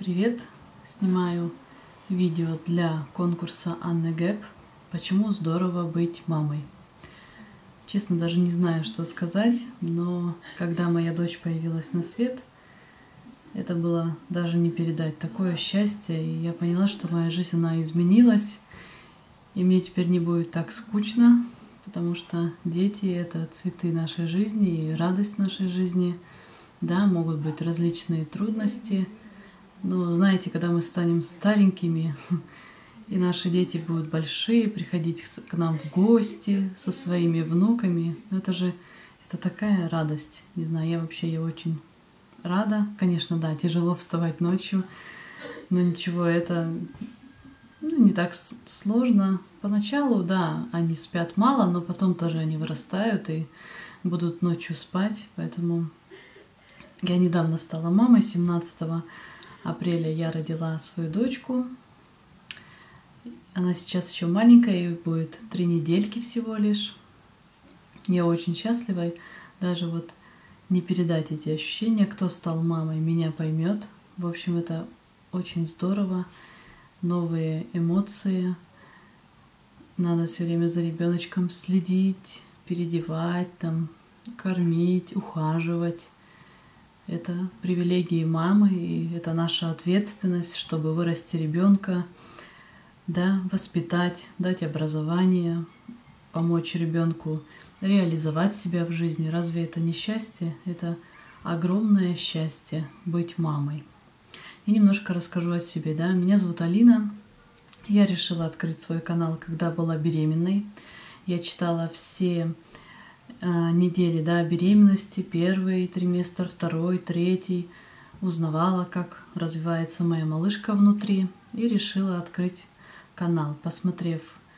Привет! Снимаю видео для конкурса Анны Гэп «Почему здорово быть мамой». Честно, даже не знаю, что сказать, но когда моя дочь появилась на свет, это было даже не передать. Такое счастье, и я поняла, что моя жизнь, она изменилась, и мне теперь не будет так скучно, потому что дети — это цветы нашей жизни и радость нашей жизни. Да, могут быть различные трудности, но знаете, когда мы станем старенькими, и наши дети будут большие, приходить к нам в гости со своими внуками, это такая радость. Не знаю, я очень рада. Конечно, да, тяжело вставать ночью, но ничего, это не так сложно. Поначалу, да, они спят мало, но потом тоже они вырастают и будут ночью спать. Поэтому я недавно стала мамой. 17 апреля я родила свою дочку. Она сейчас еще маленькая, ей будет 3 недельки всего лишь. Я очень счастлива. Даже вот не передать эти ощущения. Кто стал мамой, меня поймет. В общем, это очень здорово. Новые эмоции. Надо все время за ребеночком следить, переодевать, кормить, ухаживать. Это привилегии мамы, и это наша ответственность, чтобы вырасти ребенка, да, воспитать, дать образование, помочь ребенку реализовать себя в жизни. Разве это не счастье? Это огромное счастье быть мамой. И немножко расскажу о себе. Да? Меня зовут Алина. Я решила открыть свой канал, когда была беременной. Я читала все недели, да, беременности, первый триместр, второй, третий. Узнавала, как развивается моя малышка внутри. И решила открыть канал, посмотрев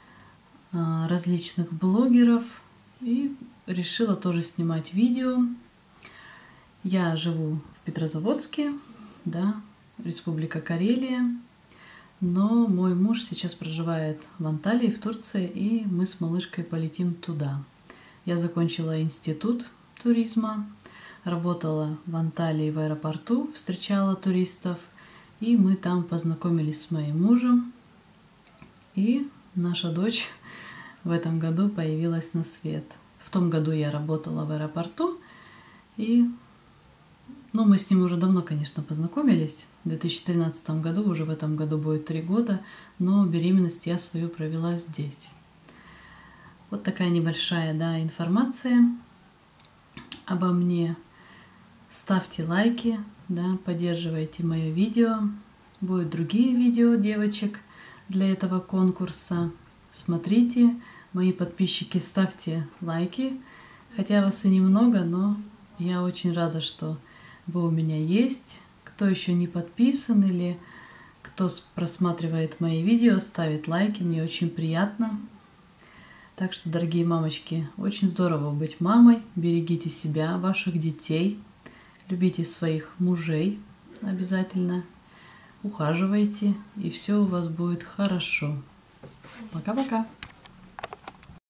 различных блогеров. И решила тоже снимать видео. Я живу в Петрозаводске, да, Республика Карелия. Но мой муж сейчас проживает в Анталии, в Турции, и мы с малышкой полетим туда. Я закончила институт туризма, работала в Анталии в аэропорту, встречала туристов, и мы там познакомились с моим мужем. И наша дочь в этом году появилась на свет. В том году я работала в аэропорту, и мы с ним уже давно, конечно, познакомились. В 2013 году, уже в этом году будет 3 года, но беременность я свою провела здесь. Вот такая небольшая, да, информация обо мне. Ставьте лайки, да, поддерживайте мое видео. Будут другие видео девочек для этого конкурса. Смотрите, мои подписчики, ставьте лайки. Хотя вас и немного, но я очень рада, что вы у меня есть. Кто еще не подписан или кто просматривает мои видео, ставит лайки, мне очень приятно. Так что, дорогие мамочки, очень здорово быть мамой. Берегите себя, ваших детей, любите своих мужей обязательно, ухаживайте, и все у вас будет хорошо. Пока-пока!